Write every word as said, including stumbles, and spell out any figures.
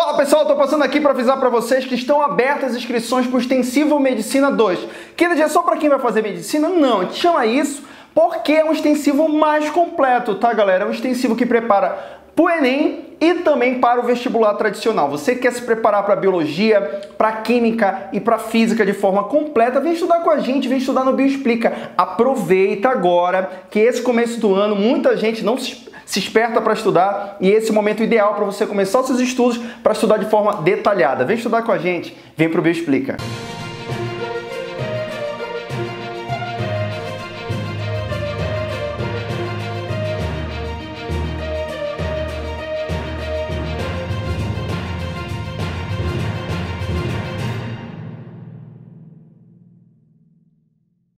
Fala pessoal, estou passando aqui para avisar para vocês que estão abertas as inscrições para o Extensivo Medicina dois. Que é só para quem vai fazer medicina? Não, a gente chama isso porque é um extensivo mais completo, tá galera? É um extensivo que prepara para o Enem e também para o vestibular tradicional. Você quer se preparar para biologia, para química e para física de forma completa, vem estudar com a gente, vem estudar no Bioexplica. Aproveita agora que esse começo do ano muita gente não se se esperta para estudar e esse é o momento ideal para você começar os seus estudos para estudar de forma detalhada. Vem estudar com a gente, vem para o Bioexplica.